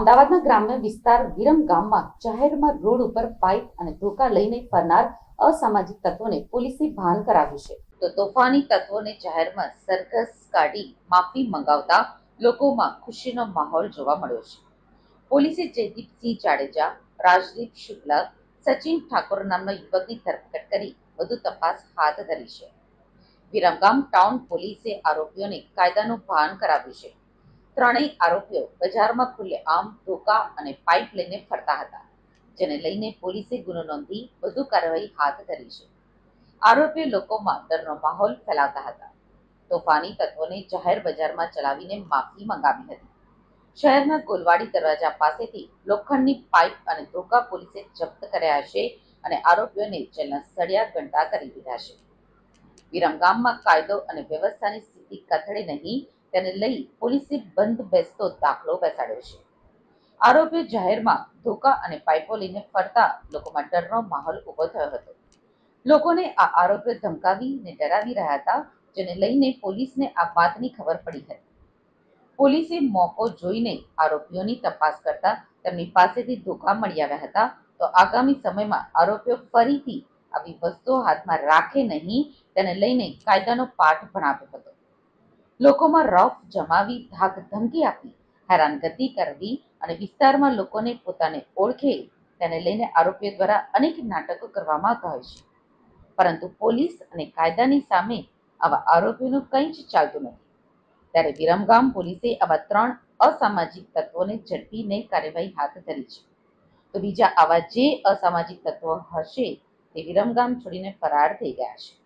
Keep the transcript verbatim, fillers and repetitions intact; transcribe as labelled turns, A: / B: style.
A: અમદાવાદના ગ્રામ્ય વિસ્તાર વિરમ ગામમાં જાહેરમાં રોડ ઉપર પાઇપ અને ધોકા લઈને ફરનાર અસામાજિક તત્વોને પોલીસે ભાન કરાવ્યું છે. તો તોફાની તત્વોને જાહેરમાં સરઘસ કાઢી માફી મંગાવતા લોકોમાં ખુશીનો માહોલ જોવા મળ્યો છે. પોલીસે જયદીપસિંહ જાડેજા, રાજદીપ શુક્લા, સચિન ઠાકોર નામના યુવકની ધરપકડ કરી વધુ તપાસ હાથ ધરી છે. વિરમગામ ટાઉન પોલીસે આરોપીઓને કાયદાનું ભાન કરાવ્યું છે. ત્રણેય આરોપીઓ બજારમાં ખુલ્લેઆમ ધોકા અને પાઇપ લઈને ફરતા હતા, જેને લઈને પોલીસે ગુનો નોંધી વધુ કાર્યવાહી હાથ ધરી છે. આરોપીઓ લોકોમાં ડરનો માહોલ ફેલાવતા હતા. તોફાની તત્વોને જાહેર બજારમાં ચલાવીને માફી મંગાવી હતી. શહેરના ગોલવાડી દરવાજા પાસેથી લોખંડની પાઇપ અને ધોકા પોલીસે જપ્ત કર્યા છે અને આરોપીઓને જેલના સળિયા ગંટા કરી દીધા છે. વિરમગામમાં કાયદો અને વ્યવસ્થાની સ્થિતિ કથળે નહીં, તેને લઈ પોલીસે બંધ બેસતો દાખલો બેસાડ્યો છે. આરોપીઓ જાહેરમાં ધોકા અને પાઇપો લઈને ફરતા લોકોમાં ડરનો માહોલ ઉભો થયો હતો. લોકોને આ આરોપીઓ ધમકાવીને ડરાવી રહ્યા હતા, જેને લઈને પોલીસને આ વાતની ખબર પડી હતી. પોલીસે મોકો જોઈને આરોપીઓની તપાસ કરતા તેમની પાસેથી ધોકા મળી આવ્યા હતા. તો આગામી સમયમાં આરોપીઓ ફરીથી આવી વસ્તુઓ હાથમાં રાખે નહીં, તેને લઈને કાયદાનો પાઠ ભણાવ્યો હતો. લોકોમાં રોફ જમાવી ધાક ધમકી આપી હેરાનગતિ કરવી અને વિસ્તારમાં લોકોને પોતાને ઓળખે તેને લઈને આરોપીઓ દ્વારા અનેક નાટકો કરવામાં આવતા હોય છે. પરંતુ પોલીસ અને કાયદાની સામે આવા આરોપીઓનું કંઈ જ ચાલતું નથી. ત્યારે વિરમગામ પોલીસે આવા ત્રણ અસામાજિક તત્વોને ઝડપીને કાર્યવાહી હાથ ધરી છે. તો બીજા આવા જે અસામાજિક તત્વો હશે તે વિરમગામ છોડીને ફરાર થઈ ગયા છે.